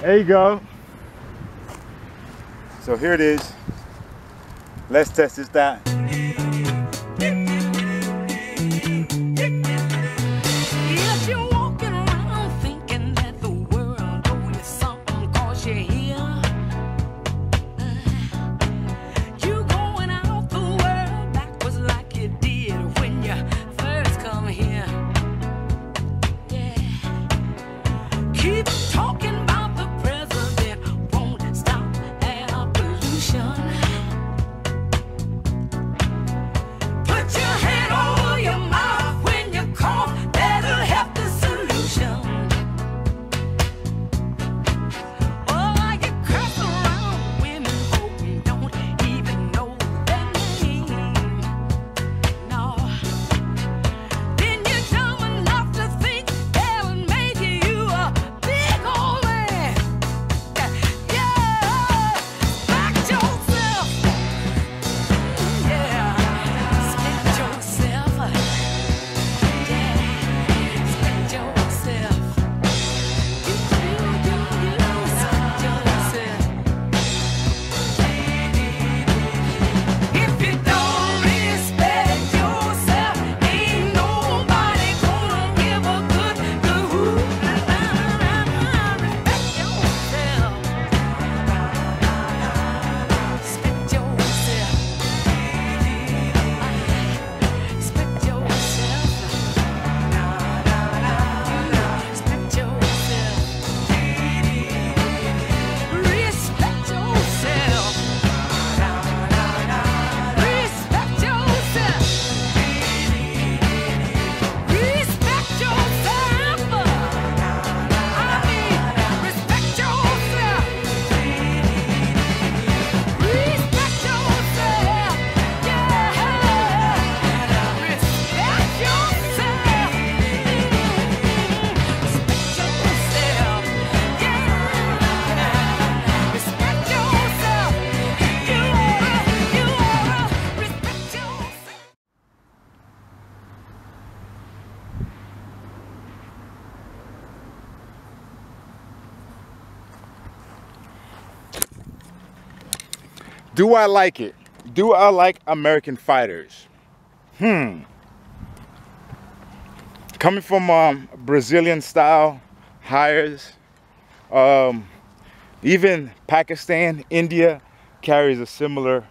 There you go. So here it is. Let's test this out. Do I like it? Do I like American fighters? Coming from Brazilian style hires, even Pakistan, India carries a similar,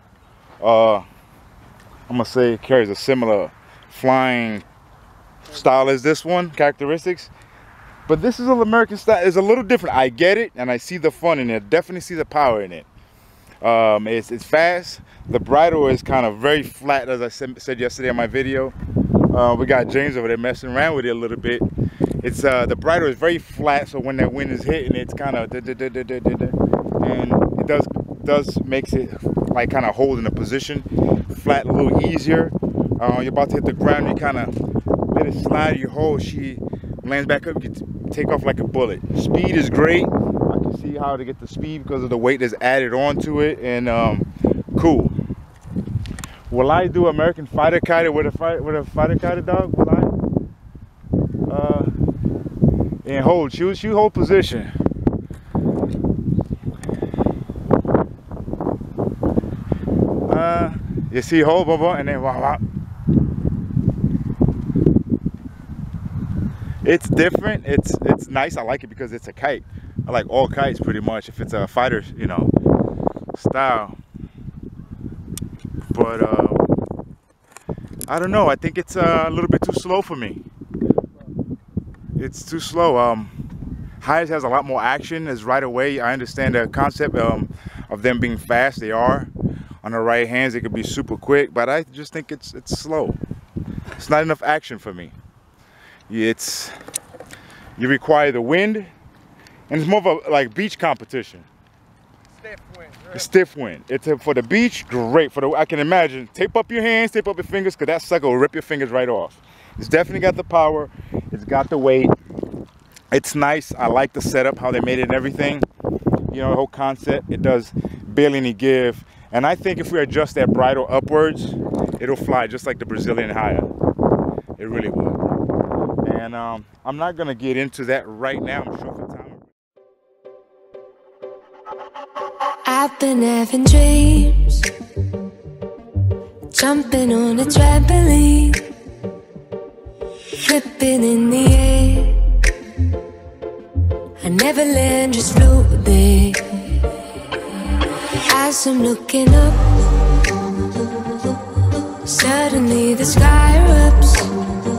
carries a similar flying style as this one, characteristics. But this is an American style. It's a little different. I get it, and I see the fun in it. Definitely see the power in it. It's fast. The bridle is kind of very flat, as I said yesterday in my video. We got James over there messing around with it a little bit. It's the bridle is very flat, so when that wind is hitting, it's kind of and it does makes it like kind of holding a position flat a little easier. You're about to hit the ground, you kind of let it slide, you hold, she lands back up, you can take off like a bullet. Speed is great. I can see how to get the speed because of the weight that's added onto it, and cool. Will I do American fighter kiter with a fighter kiter, dog? Will I? And hold, she hold position. You see, hold, and then wow. It's different. It's nice. I like it because it's a kite. I like all kites pretty much. If it's a fighter, you know, style. But I don't know. I think it's a little bit too slow for me. It's too slow. Hires has a lot more action. Is right away. I understand the concept of them being fast. They are. On the right hands, it could be super quick, but I just think it's slow. It's not enough action for me. You require the wind, and it's more of a like beach competition. Stiff wind. Right? Stiff wind. It's for the beach, great. I can imagine. Tape up your hands, tape up your fingers, because that sucker will rip your fingers right off. It's definitely got the power. It's got the weight. It's nice. I like the setup, how they made it and everything. You know, the whole concept. It does barely any give. And I think if we adjust that bridle upwards, it'll fly just like the Brazilian hire. It really would. And I'm not gonna get into that right now. I'm short for time. I've been having dreams, jumping on a trampoline, flipping in the air. I never land, just float there. As I'm looking up, suddenly the sky erupts.